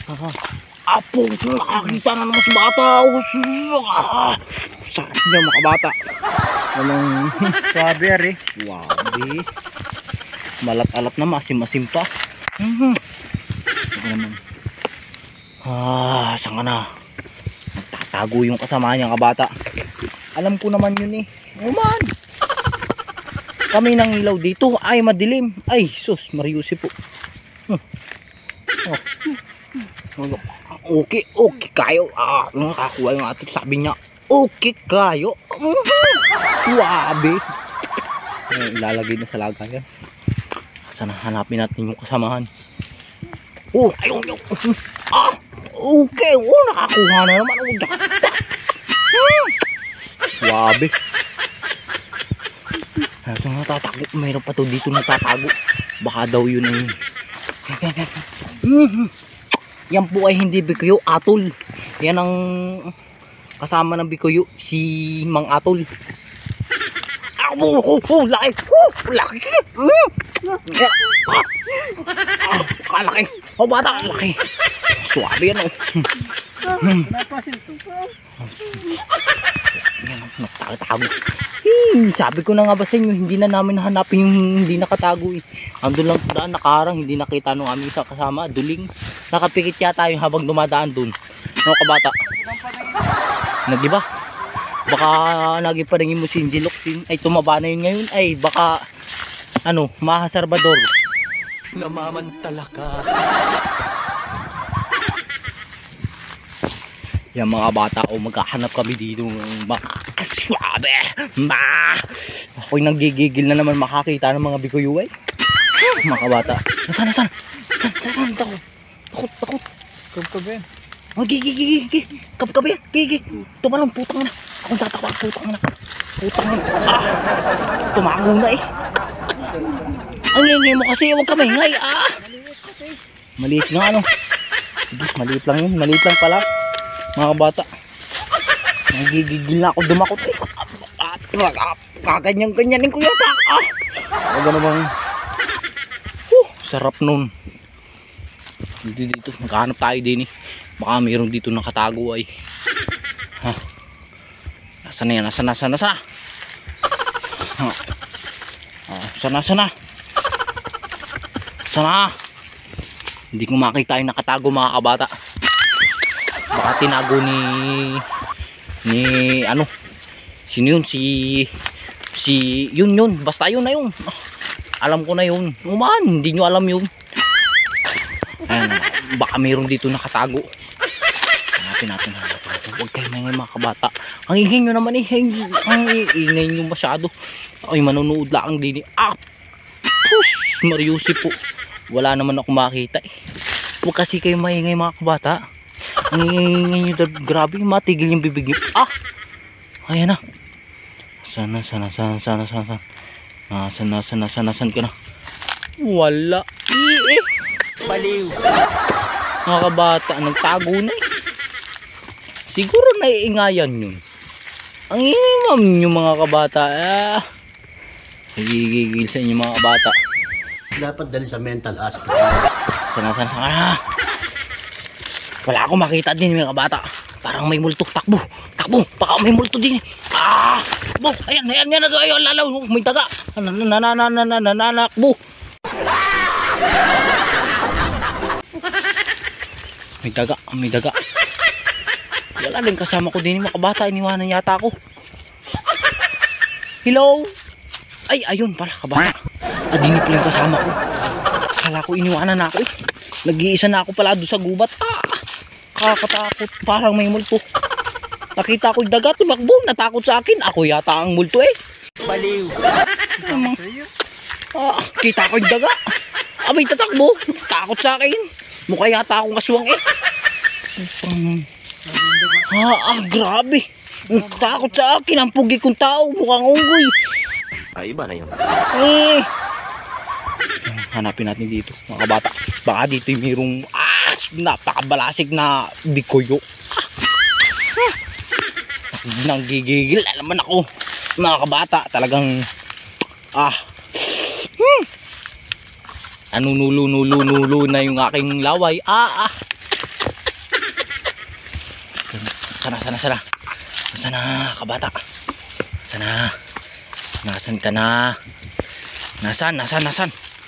Apo, nakakita na naman si bata. Sarap niya mga bata. Walang swabe ari. Wabi. Malat-alat na, masim-masim pa. Ito naman. Saan ka na? Nagtatago yung kasama niya kabata. Alam ko naman yun eh. Uman. Kami nang ilaw dito ay madilim. Ay sus, Mariusi po. Okay kayo. Nakakuha yung ating sabi niya. Okay kayo. Suwabe. Ilalagay na sa lagayan. Sana hanapin natin yung kasamahan. Ayun. Okay. Nakakuha na naman. Suwabe. So natatago. Mayroon pa to dito natatago. Baka daw yun ay yan po ay hindi bikuyo, atol. Yan ang kasama ng bikuyo, si Mang Atol. Laki. Laki. Kalaki. Bata, laki. Suwabe yan nakatago. Sabi ko na nga ba sa inyo, hindi na namin hanapin yung hindi nakatago eh. Andun lang daan nakarang, hindi nakita nung aming isa kasama, duling. Nakapikit yata yung habang dumadaan dun. Ano kabata? Diba? Baka nagiparingin mo si Injilok ay tumaba na yun ngayon. Ay baka Maha Salvador. Namamantala ka. Yan mga bata maghahanap kami dito makakaswabe. Ako'y nanggigigil na naman makakita ng mga bikuyo eh. Mga bata. Nasaan? Takot. Kabkabi. Gigi. Kabkabi. Gigi. Tumalong putang na. Akong tatawa putang na. Tumago na eh. Ang ingay mo kasi huwag ka maingay. Maliit nga Maliit lang yun. Maliit lang pala. Mga bata. Nagigigil na ako dumakot eh. Kaganyan-ganyanin ko yata. Huwag namang sarap nun. Dito maghanap tayo din eh. Baka mayroon dito nakatago ay. Nasaan na yan? Nasaan na? Sana. Hindi ko makita yung nakatago mga kabata. Baka tinago ni sino yun? Si yun basta yun na yun. Alam ko na yun. Hindi nyo alam yun. Ayan, baka mayroon dito nakatago. Hanapin natin. Huwag kayo na ngayon mga kabata. Ang ingay nyo naman eh. Ang ingay nyo masyado. Ay manunood lang din eh. Mariusi po. Wala naman ako makita eh. Huwag kasi kayo maingay mga kabata. Ang ingay nyo grabe. Matigil yung bibig nyo. Ayan na. Sana ka na. Wala. Baliw. Mga kabata, nagtago na eh. Siguro naiingayan yun. Ang ingay nyo mga kabata. Nagigigil sa inyo mga kabata. Dapat dali sa mental hospital. Sana ka. Wala akong makita din mga kabata. Parang may multo. Takbo. Baka may multo din. Takbo. Ayan. Lalaw. May daga. Nananakbo. May daga. Wala din kasama ko din mga kabata. Iniwanan yata ako. Hello. Ay, ayun pala kabata. Adini pala yung kasama ko. Kala ko iniwanan na ako eh. Nag-iisa na ako pala doon sa gubat. Kakatakot. Parang may multo. Nakita ko yung daga. Tumakbo. Natakot sa akin. Ako yata ang multo eh. Baliw. Kita ko yung daga. Abay tatakbo. Takot sa akin. Mukha yata akong aswang eh. Grabe. Takot sa akin. Ang pugi kong tao. Mukhang unggoy. Iba na yun. Hanapin natin dito mga kabata. Baka dito yung mayroong napakabalasig na bikuyo. Nanggigigil. Alaman ako mga kabata. Talagang nulo na yung aking laway. Sana kabata. Sana. Nasaan ka na? Nasaan?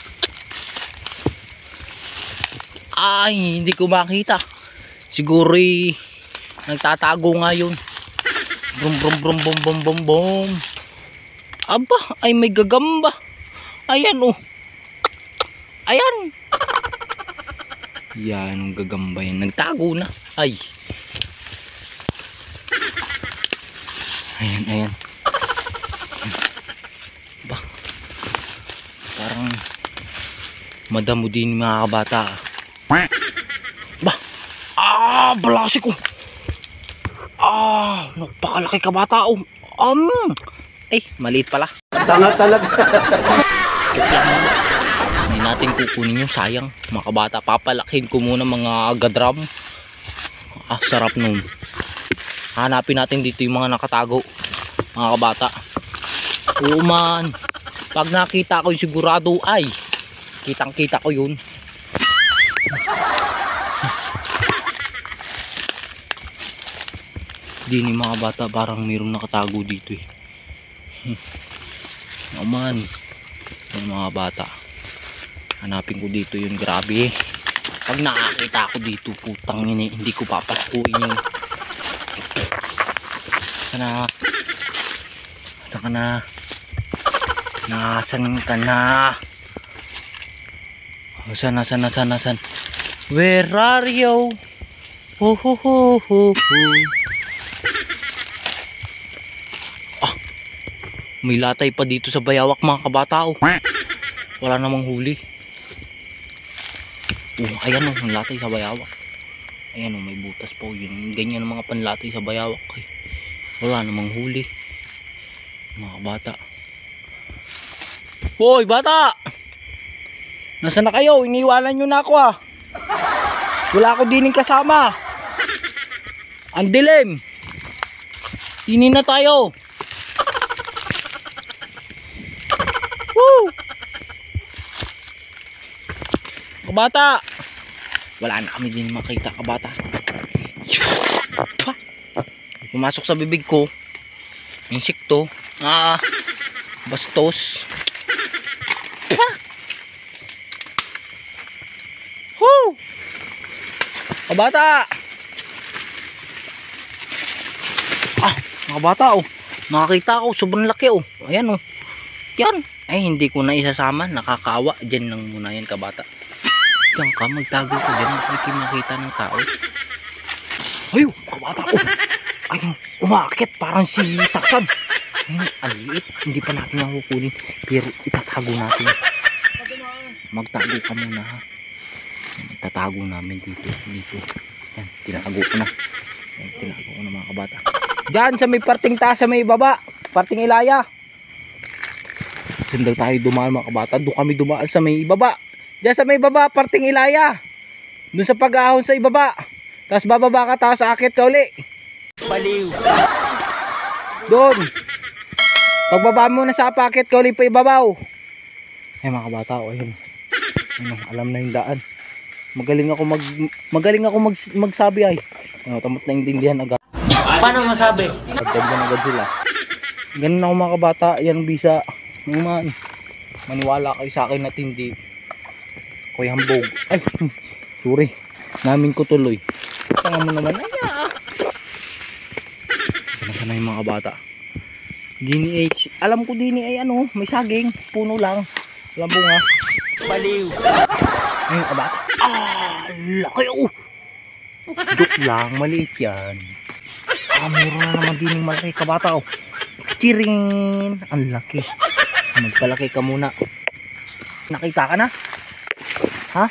Ay, hindi ko makita. Siguro nagtatago nga yun. Brum brum brum bum bum bum bum. Aba, ay may gagamba. Ayan oh. Ayan. Yan ang gagamba yan. Nagtago na. Ay. Ayan. Ba. Parang madamo din mga kabata. Ba. Balasi ko. Napakalaki kabata oh. Maliit pala. Tanga talaga. Hindi natin kukunin yung sayang mga kabata. Papalakin ko muna mga gadram. Sarap nun. Hanapin natin dito yung mga nakatago mga kabata. Oo man, pag nakita ko yung sigurado ay kitang kita ko yun. Di ni mga bata, parang mayroong nakatago dito eh. Oo man, yung mga bata, hanapin ko dito yun. Grabe, pag nakakita ko dito, putang ina, hindi ko papaskuin yun. Sana. Nasaan ka na? Nasaan? Where are you? May latay pa dito sa bayawak mga kabata oh. Wala namang huli. Ayan oh, may latay sa bayawak. Ayan oh, may butas po yun. Ganyan ang mga panlatay sa bayawak eh. Wala namang huli mga bata. Hoy bata, nasaan na kayo? Iniwanan nyo na ako ah. Wala ako dining kasama. Ang dilim. Tinin na tayo. Woo! Kabata, wala na kami din makita kabata. Pumasok sa bibig ko insekto. Bastos. Woo! Kabata. Mga bata oh. Nakakita ko sobrang laki oh. Ayan oh. Yan. Ay hindi ko na isasama. Nakakaawa. Diyan lang muna yan kabata. Diyan ka. Magtago ka dyan. Hindi makita ng tao. Ayun. Kabata oh. Ayun. Umakit. Parang si Taksan. Aliit. Hindi pa natin nakukunin. Pero itatago natin. Magtago ka muna ha. Itatago namin dito. Yan. Tinago ko na. Yan. Tinago ko na mga kabata. Diyan sa may parting taas sa may baba. Parting ilaya. Saan daw tayo dumaan mga kabata? Doon kami dumaan sa may ibaba. Diyan sa may baba, parting ilaya. Doon sa pag-ahon sa ibaba. Tapos bababa ka, tapos akit ka uli. Baliw. Doon. Pagbaba mo na sa pakit ka uli pa ibabaw. Ay mga kabata, ayun. Alam na yung daan. Magaling ako magsabi ay. Tamot na intindihan agad. Paano masabi? Pagdagdan agad sila. Ganun ako mga kabata, yan bisa. Man, maniwala kayo sa akin at hindi ko'y hambog. Ay, sorry. Namin ko tuloy. Tanga mo naman. Sana yung mga bata. Dini H. Alam ko dini ay ano, may saging. Puno lang. Alam mo nga. Baliw. Ay, kabata. Laki oh. Joke lang, maliit yan. Meron na naman dining malaki kabata oh. Chiring. Ang laki. Magpalaki ka muna. Nakita ka na? Ha?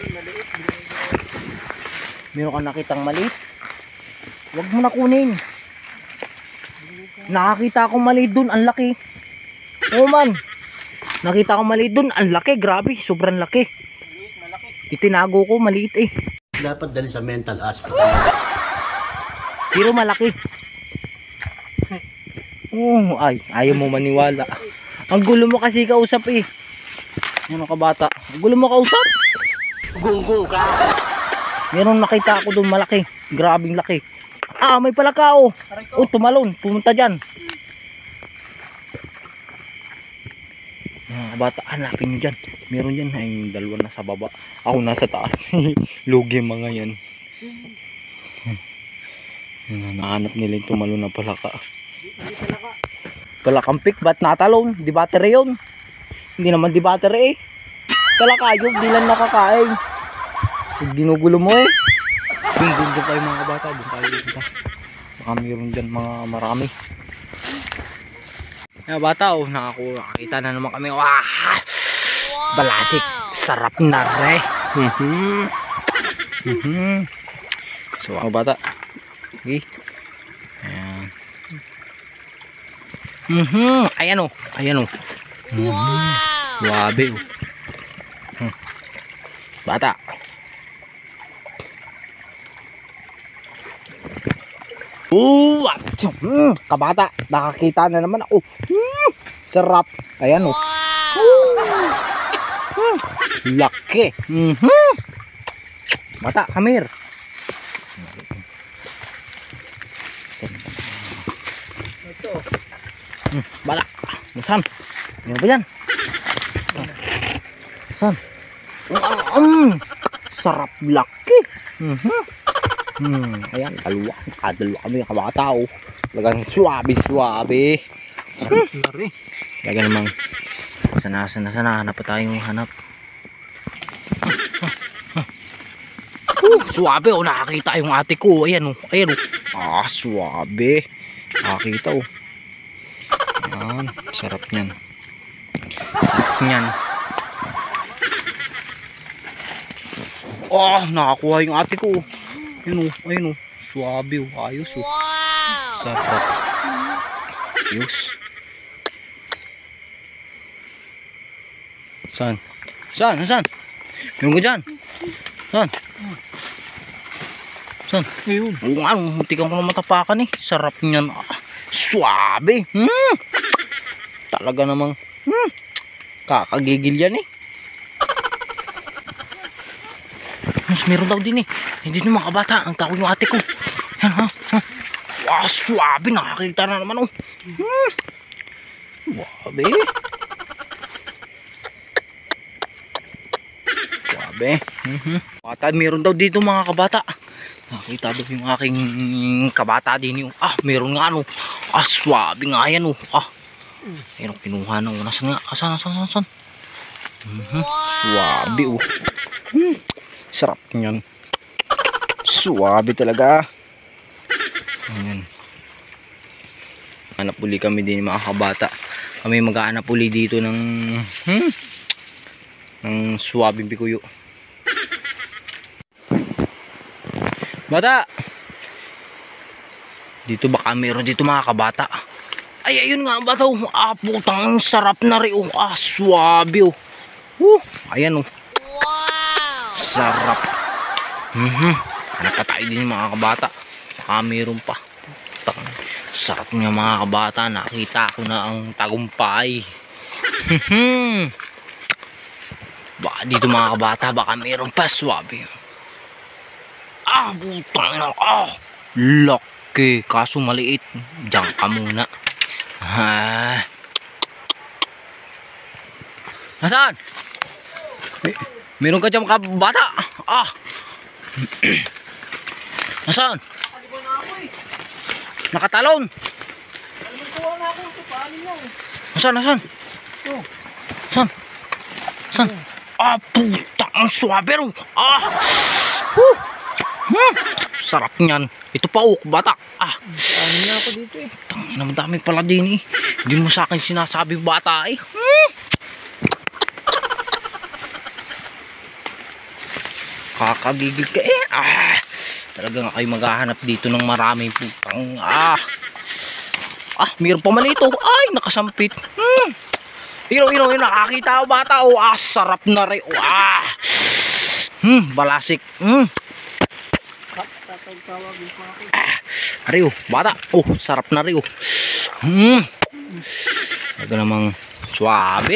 Meron ka nakitang maliit? Huwag mo na kunin. Nakakita akong maliit dun, ang laki. Oo man. Nakita akong maliit dun, ang laki. Grabe, sobrang laki. Itinago ko, maliit eh. Dapat dali sa mental hospital. Pero malaki. Ay, ayaw mo maniwala. Ang gulo mo kasi kausap eh. Ano ka bata? Ang gulo mo kausap? Gunggong ka. Meron nakita ako doon malaki. Grabing laki. May palaka oh. Oh, tumalon. Pumunta dyan. Mga bata, hanapin nyo dyan. Meron dyan. Ay, yung dalawa na sa baba. Ako nasa taas. Lugi mga yan. Nahanap nila yung tumalon na palaka. Palakampik, ba't natalon? Di battery yun. Hindi naman di battery eh. Palaka yun, di lang nakakain. Ginugulo mo eh. Yung doon tayo mga bata, doon tayo punta. Baka mayroon dyan mga marami. Mga bata oh, nakakita na naman kami. Wah! Balasik, sarap na re. So mga bata, okay. Ayan. Ayan oh. Wabe oh. Bata. Kabata, nakakita na naman ako. Sarap. Ayan oh. Laki. Bata, come here. Bata, saan? Ano ba yan? Saan? Sarap, laki. Ayan, dalawa kami kabata oh. Talagang suwabe. Talaga namang sana hanap pa tayong hanap. Suwabe oh, nakakita yung ate ko. Ayan oh. Suwabe. Nakakita oh. Ayan, sarap niyan. Nakakuha yung ate ko. Ayun oh. Suwabe oh, ayos oh. Sarap. Ayos. Saan? Meron ko dyan. Saan? Ayun. Muntikan ko na matapakan eh. Sarap niyan. Suwabe. Talaga namang kakagigil yan eh. Mas meron daw din eh. Hindi naman kabata. Ang tawag yung ate ko. Yan ha. Wow, suwabe. Nakakita na naman oh. Suwabe. Bata, meron daw dito mga kabata. Nakita daw yung aking kabata din yung meron nga ano. Swabe nga yan oh. Ayun, kinuha na una. Saan? Swabe oh. Sarap niyan. Swabe talaga. Ayan. Hanap uli kami din mga kabata. Kami mag-aanap uli dito ng swabing bikuyo. Bata, dito baka meron dito mga kabata. Ay, ayun nga bata oh. Putang sarap na rin oh. Swabe oh. Ayan oh. Sarap. Hanap pa tayo din mga kabata. Baka meron pa. Sarap niya mga kabata. Nakita ko na ang tagumpay. Baka dito mga kabata, baka meron pa. Swabe. Butang na. Laki. Kaso maliit. Diyan ka muna. Nasaan? Meron ka dyan mga kabata. Nasaan? Nakatalon. Nasaan? Saan? Putang ang swabe. Sarap niyan. Ito pa bata. Ano na ako dito eh. Tangina, madami pala din eh. Hindi mo sa akin sinasabi bata eh. Kakagigil ka eh. Talaga nga kayo maghahanap dito ng maraming putang. Mayroon pa man ito. Ay, nakasampit. Yun, nakakita ko bata. Sarap na rin. Balasik. Ariyo, bata. Sarap na rin. Talaga namang swabe.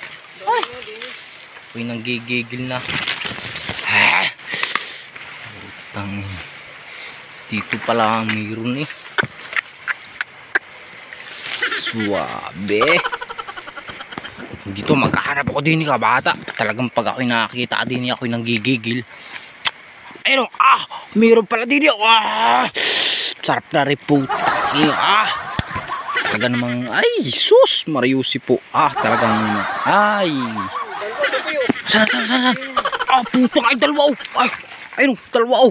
Uy, nanggigigil na. Dito pala ang mayroon eh. Suwabe. Dito magkaharap ako din kabata. Talagang pag ako'y nakakita din ako'y nanggigigil. Ayun, mayroon pala din ako. Sarap na report. Talaga namang, ay, sus, Mariusi po. Talagang, ay. Saan? Putang, ay, dalawa. Ayun, dalawa.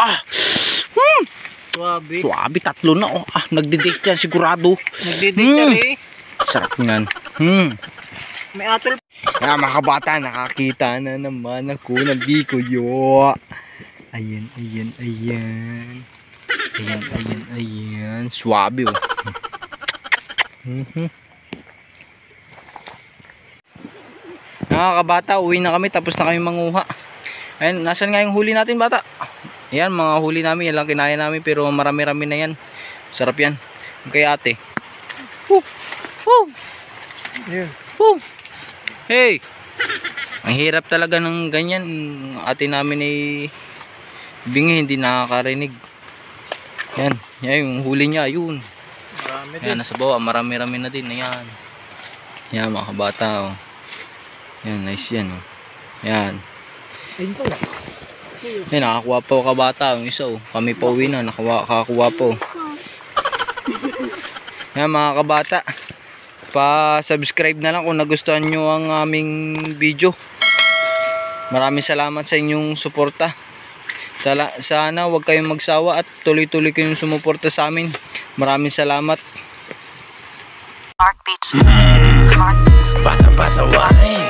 Suwabe, tatlo na. Nagde-date yan sigurado. Nagdidate ka rin. Sarap yan. May atol. Mga kabata, nakakita na naman ako ng bikuyo. Ayan. Ayan. Suwabe oh. Mga kabata, uwi na kami. Tapos na kami manguha. Ayan, nasan nga yung huli natin bata? Ayan, mga huli namin. Yan lang kinaya namin. Pero marami-rami na yan. Sarap yan. Kay ate. Hey! Ang hirap talaga ng ganyan. Ate namin ay bingi, hindi nakakarinig. Yan yung huli niya, yun. Marami din. Yan, nasa bawah, marami-rami na din. Ayan. Yan mga kabata, oh. Yan, nice yan, oh. Yan. Ayun po. Yan, nakakuha pa kabata, yung isa, oh. Kami pa uwi na, nakakuha po. Yan mga kabata, pa-subscribe na lang kung nagustuhan nyo ang aming video. Maraming salamat sa inyong suporta. Sana huwag kayong magsawa at tuloy-tuloy kayong sumuporta sa amin. Maraming salamat. Bata pa sa wakin.